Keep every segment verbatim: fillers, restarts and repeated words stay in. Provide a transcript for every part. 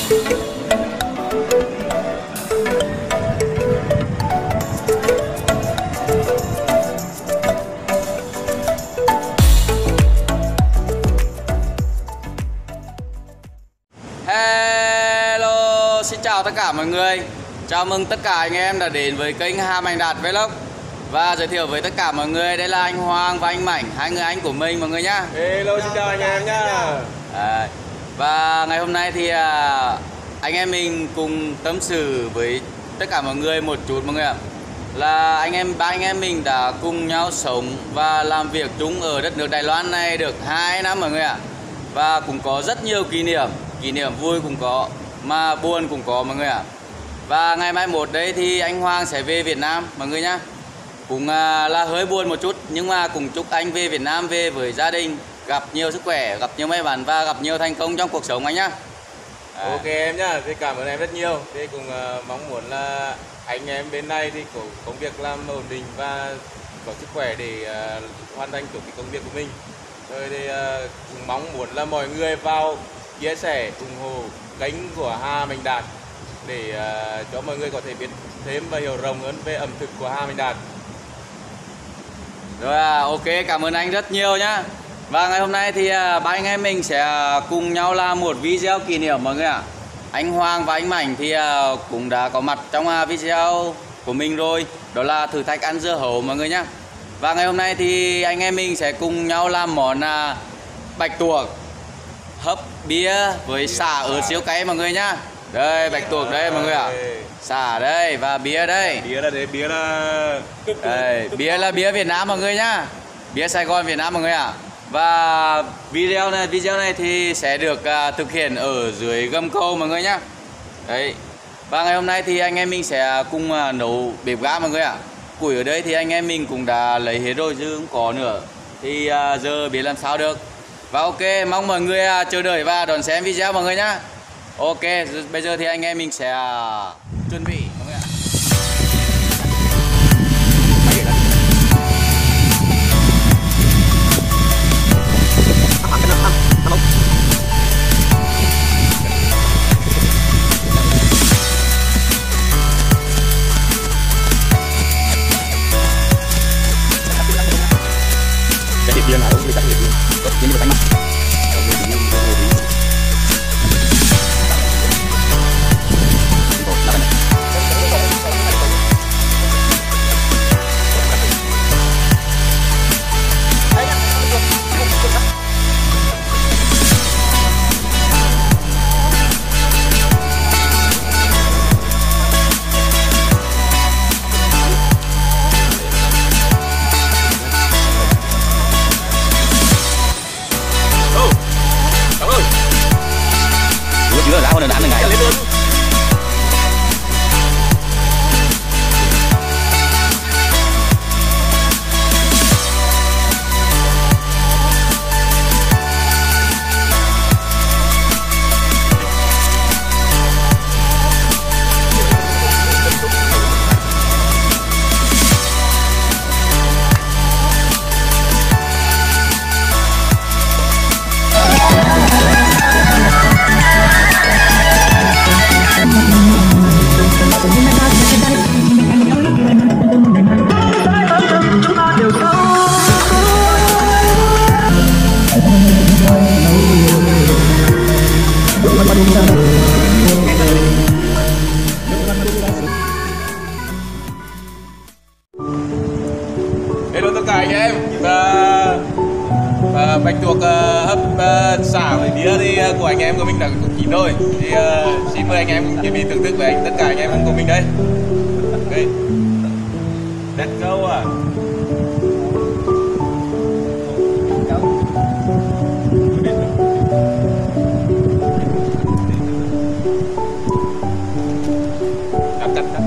Hello, xin chào tất cả mọi người. Chào mừng tất cả anh em đã đến với kênh Hà Mạnh Đạt Vlog. Và giới thiệu với tất cả mọi người, đây là anh Hoàng và anh Mạnh, hai người anh của mình mọi người nhá. Hello, xin chào anh em nhá. À, và ngày hôm nay thì à, anh em mình cùng tâm sự với tất cả mọi người một chút mọi người ạ. Là anh em ba anh em mình đã cùng nhau sống và làm việc chung ở đất nước Đài Loan này được hai năm mọi người ạ. Và cũng có rất nhiều kỷ niệm, kỷ niệm vui cũng có, mà buồn cũng có mọi người ạ. Và ngày mai một đây thì anh Hoàng sẽ về Việt Nam mọi người nhá. Cũng à, là hơi buồn một chút, nhưng mà cũng chúc anh về Việt Nam, về với gia đình, gặp nhiều sức khỏe, gặp nhiều may mắn và gặp nhiều thành công trong cuộc sống anh nhá. À. Ok em nhá, thì cảm ơn em rất nhiều. Thì cũng uh, mong muốn là anh em bên này thì có công việc làm ổn định và có sức khỏe để uh, hoàn thành tốt cái công việc của mình. Rồi thì uh, cũng mong muốn là mọi người vào chia sẻ, ủng hộ kênh của Hà Mạnh Đạt để uh, cho mọi người có thể biết thêm và hiểu rộng hơn về ẩm thực của Hà Mạnh Đạt. Rồi à, ok, cảm ơn anh rất nhiều nhá. Và ngày hôm nay thì à, ba anh em mình sẽ cùng nhau làm một video kỷ niệm mọi người ạ. Anh Hoàng và anh Mạnh thì à, cũng đã có mặt trong à, video của mình rồi. Đó là thử thách ăn dưa hấu mọi người nhá. Và ngày hôm nay thì anh em mình sẽ cùng nhau làm món à, bạch tuộc hấp bia với sả ở xíu cay mọi người nhá. Đây bạch tuộc đây mọi người ạ. Sả đây và bia đây. Bia là đấy, bia là đây, bia là bia Việt Nam mọi người nhá. Bia Sài Gòn Việt Nam mọi người ạ. Và video này video này thì sẽ được uh, thực hiện ở dưới gầm cầu mọi người nhá. Đấy. Và ngày hôm nay thì anh em mình sẽ cùng uh, nấu bếp ga mọi người ạ. Củi ở đây thì anh em mình cũng đã lấy hết rồi chứ không có nữa. Thì uh, giờ biết làm sao được. Và ok, mong mọi người uh, chờ đợi và đón xem video mọi người nhá. Ok, bây giờ thì anh em mình sẽ uh, chuẩn bị mọi người ạ. Chưa đã hơn đã ngày lên. Hello tất cả anh em. Và, và bạch tuộc uh, hấp uh, xả với bia thì uh, của anh em của mình đã cũng chín rồi. Thì uh, xin mời anh em cùng chuẩn bị thưởng thức với anh tất cả anh em của mình đây. Okay. Let's go à. Cắt cắt cắt.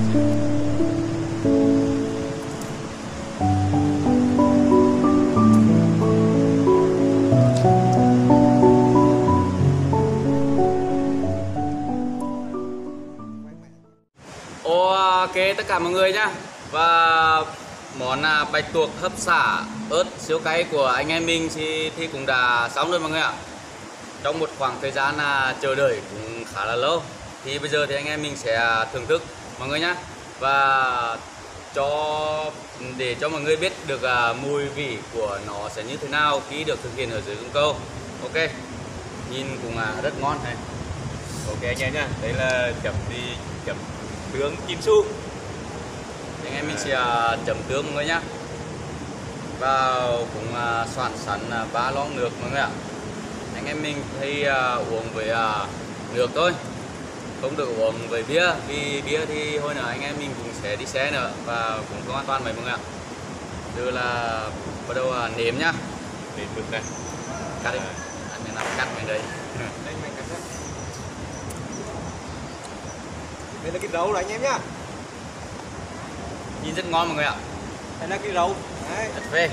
Ok tất cả mọi người nhá. Và món à, bạch tuộc hấp xả ớt xíu cay của anh em mình thì, thì cũng đã xong rồi mọi người ạ. trong một khoảng thời gian à, chờ đợi cũng khá là lâu, thì bây giờ thì anh em mình sẽ thưởng thức mọi người nhé, và cho để cho mọi người biết được à, mùi vị của nó sẽ như thế nào khi được thực hiện ở dưới gầm câu. Ok, nhìn cũng à, rất ngon này. Ok anh em nhá, đấy là chấm đi chấm tướng chín xu. Anh em mình sẽ à, chấm tương mọi người nhé, và cũng à, soạn sẵn à, ba lon nước mọi người ạ. Anh em mình thì à, uống với à, nước thôi, không được uống với bia, vì bia thì hồi nữa anh em mình cũng sẽ đi xe nữa và cũng không an toàn mấy mọi người ạ. Giờ là bắt đầu à, nếm nhá. Để mực này. Cắt đi, anh em làm cắt bên đây. Đây mình cắt ra. Đây là cái rau rồi anh em nhá. Nhìn rất ngon mọi người ạ. Đây là cái rau. Đấy. Thật phê.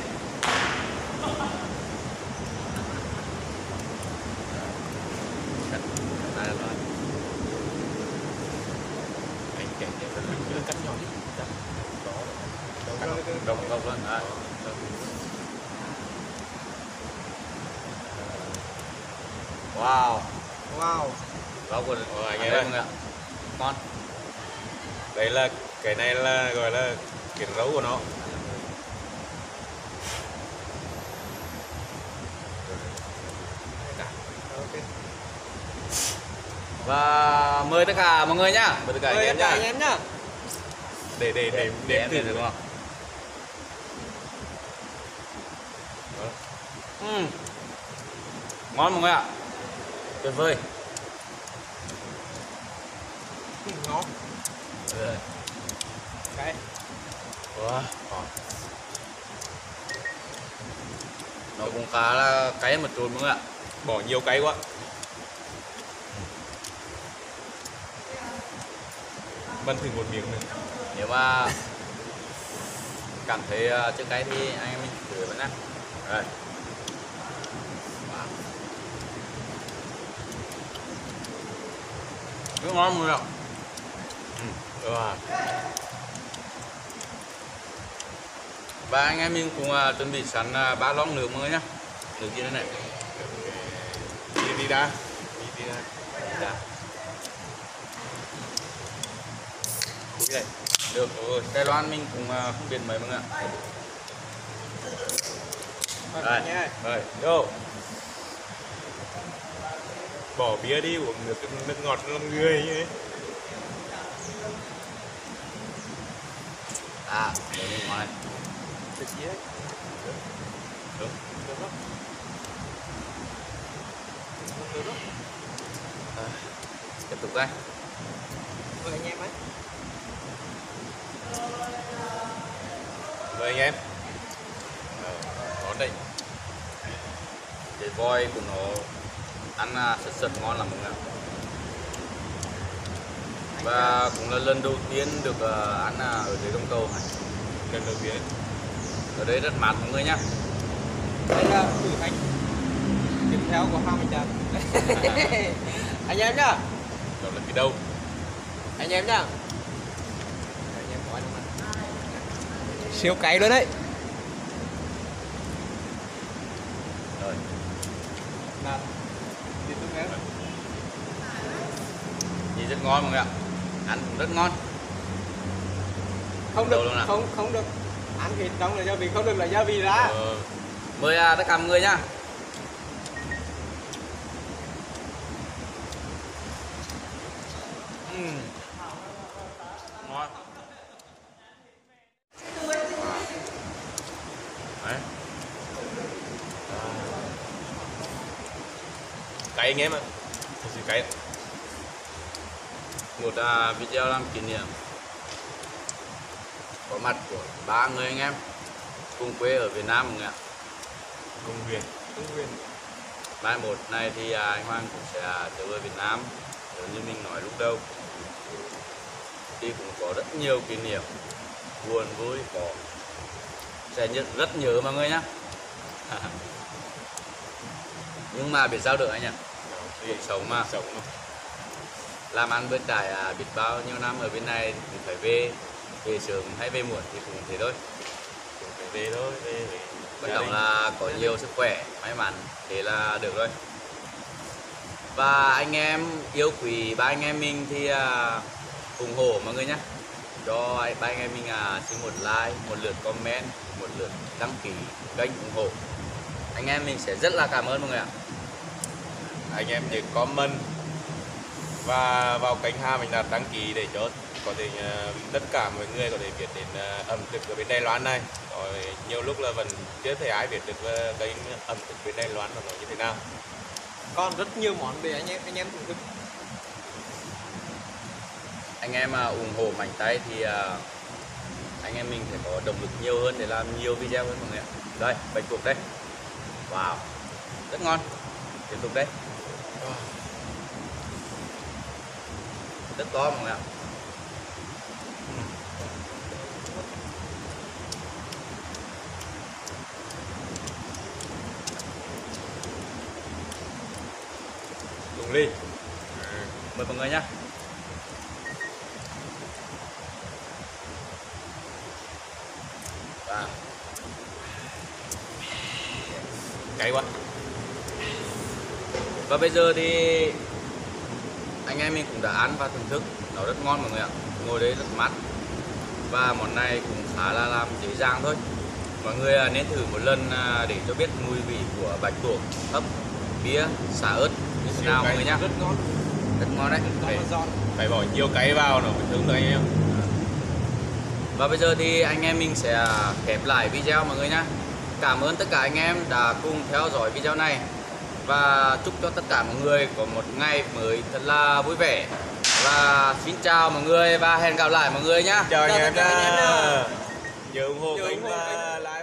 Cắt, cắt ra rồi. Anh kẹp kẹp nó cắt nhỏ đi. Đó. Cắt đồng đồng luôn. Đấy. Wow, Wow. rau của Ờ, anh anh em em ơi. mọi người ạ. Ngon. Đấy là cái này là gọi là cái rau của nó. Ok. Và mời tất cả mọi người nhá. Mời tất cả anh Mời em tất cả nhá. anh em nhá. Để để để Để để em thử thử đúng không? Ừm. Ngon mọi người ạ. Tuyệt vời. Ừ, ngon. Ừ. Cái. Wow. Nó cũng khá là cay một chút mọi người ạ. Bỏ nhiều cay quá. Vân thử một miếng nữa. Nếu mà cảm thấy uh, chưa cay thì anh em mình thử vẫn nhá. Rồi. Wow. Rất ngon mọi người ạ. Wow. Và anh em mình cũng uh, chuẩn bị sẵn uh, ba lon nước mọi người nhá. Nước gì đây này? Đi đi đã. Đi đi đã. Dạ. Đúng vậy. Được rồi. Đài Loan mình cũng uh, không biết mấy mọi người ạ. Mời Đây. anh em ơi. Rồi, vô. Bỏ bia đi, uống nước nước ngọt làm người như thế. À, để mình ngon này. Được gì đấy? Đúng. Được không? Được không? À, tiếp tục đây. Mời anh em ấy. Mời anh em. Ờ, Ngon đây. Cái voi của nó ăn uh, sật sật ngon lắm mọi người ạ. Và cũng là lần đầu tiên được uh, ăn uh, ở dưới gầm cầu này. Lần đầu tiên. Ở đây rất mát mọi người nhá. Đây là thử thách tiếp theo của Hoàng Minh Trần. Anh em nhá. Đó là cái đâu? Anh em nhá. Anh em coi đúng không? Siêu cay luôn đấy. Rồi. Nào. Tiếp tục em. Nhìn rất ngon mọi người ạ. Ăn cũng rất ngon. Không Đâu được luôn à? không không được ăn thịt trong là gia vị, không được là gia vị ra. Ờ, mời uh, tất cả mọi người nhá. Uhm. Ngon. Đấy. Cay anh em ạ. Thật sự cay. Một uh, video làm kỷ niệm có mặt của ba người anh em cùng quê ở Việt Nam mọi người ạ. Công viên. Công viên. Mai một này thì à, anh Hoàng cũng sẽ trở về Việt Nam, giống như mình nói lúc đầu, thì cũng có rất nhiều kỷ niệm buồn vui, có sẽ nhớ, rất nhớ mọi người nhá. Nhưng mà biết sao được anh nhỉ, cuộc sống mà, Sống mà. làm ăn bươn trải à, biết bao nhiêu năm ở bên này thì phải về, về sớm hay về muộn thì cũng thế thôi, Cũng phải về thôi, về về. quan trọng là có nhiều sức khỏe, may mắn, thế là được rồi. Và anh em yêu quý ba anh em mình thì à, ủng hộ mọi người nhé, cho ba anh em mình à, xin một like, một lượt comment, một lượt đăng ký kênh ủng hộ, anh em mình sẽ rất là cảm ơn mọi người ạ. Anh em nhớ comment và vào kênh Hà Mạnh Đạt đăng ký để cho có thể uh, tất cả mọi người có thể biết đến uh, ẩm thực ở bên Đài Loan này. Rồi nhiều lúc là vẫn chưa thể ai biết được uh, kênh ẩm thực bên Đài Loan là nó như thế nào. Còn rất nhiều món để anh em anh em thưởng thức. Anh em à, ủng hộ mạnh tay thì à, anh em mình sẽ có động lực nhiều hơn để làm nhiều video hơn mọi người ạ. Đây, bạch tuộc đây, wow, rất ngon. Tiếp tục đây, rất to mọi người ạ. Dùng ly. Mời mọi người nhé. Wow. Cay quá. Và bây giờ thì anh em mình cũng đã ăn và thưởng thức, nó rất ngon mọi người ạ. Ngồi đấy rất mát và món này cũng khá là làm dễ dàng thôi. Mọi người nên thử một lần để cho biết mùi vị của bạch tuộc, ấp, bía, xả ớt như thế nào mọi người nhá. Rất ngon, rất ngon đấy. rất Phải, giòn. phải bỏ nhiều cay vào nó mới thơm được anh em. Và bây giờ thì anh em mình sẽ khép lại video mọi người nhé. Cảm ơn tất cả anh em đã cùng theo dõi video này. Và chúc cho tất cả mọi người có một ngày mới thật là vui vẻ. Và xin chào mọi người và hẹn gặp lại mọi người nhé. Chào anh Chào em tất cả anh em nha. nha. Nhớ ủng hộ Nhớ kênh ủng hộ và kênh. like.